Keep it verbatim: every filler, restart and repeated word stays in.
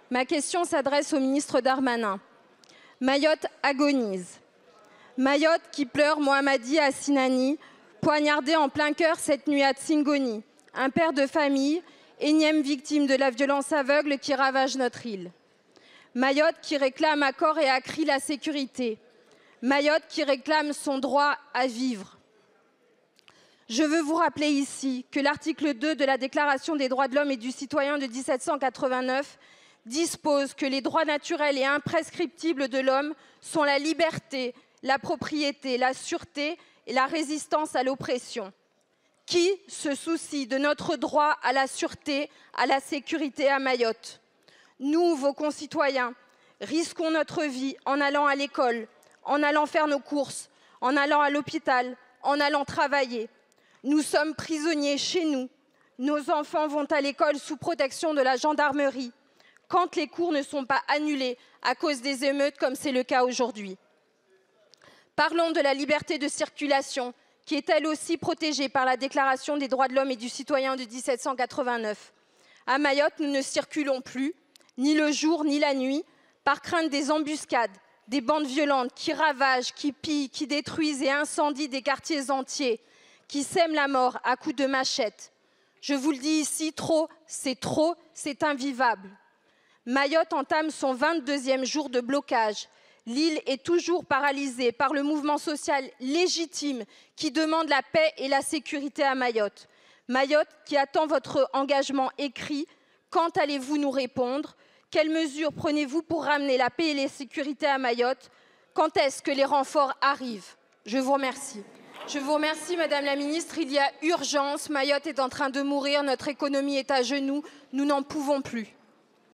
Ma question s'adresse au ministre Darmanin. Mayotte agonise. Mayotte qui pleure Mohamadi Assinani, poignardé en plein cœur cette nuit à Tsingoni. Un père de famille, énième victime de la violence aveugle qui ravage notre île. Mayotte qui réclame à corps et à cri la sécurité. Mayotte qui réclame son droit à vivre. Je veux vous rappeler ici que l'article deux de la Déclaration des droits de l'homme et du citoyen de mille sept cent quatre-vingt-neuf dispose que les droits naturels et imprescriptibles de l'homme sont la liberté, la propriété, la sûreté et la résistance à l'oppression. Qui se soucie de notre droit à la sûreté, à la sécurité à Mayotte? Nous, vos concitoyens, risquons notre vie en allant à l'école, en allant faire nos courses, en allant à l'hôpital, en allant travailler. Nous sommes prisonniers chez nous. Nos enfants vont à l'école sous protection de la gendarmerie, quand les cours ne sont pas annulés à cause des émeutes comme c'est le cas aujourd'hui. Parlons de la liberté de circulation, qui est elle aussi protégée par la Déclaration des droits de l'homme et du citoyen de mille sept cent quatre-vingt-neuf. À Mayotte, nous ne circulons plus, ni le jour ni la nuit, par crainte des embuscades, des bandes violentes qui ravagent, qui pillent, qui détruisent et incendient des quartiers entiers, qui sèment la mort à coups de machette. Je vous le dis ici, trop, c'est trop, c'est invivable. Mayotte entame son vingt-deuxième jour de blocage. L'île est toujours paralysée par le mouvement social légitime qui demande la paix et la sécurité à Mayotte. Mayotte qui attend votre engagement écrit. Quand allez-vous nous répondre? Quelles mesures prenez-vous pour ramener la paix et la sécurité à Mayotte? Quand est-ce que les renforts arrivent? Je vous remercie. Je vous remercie, Madame la Ministre. Il y a urgence. Mayotte est en train de mourir. Notre économie est à genoux. Nous n'en pouvons plus.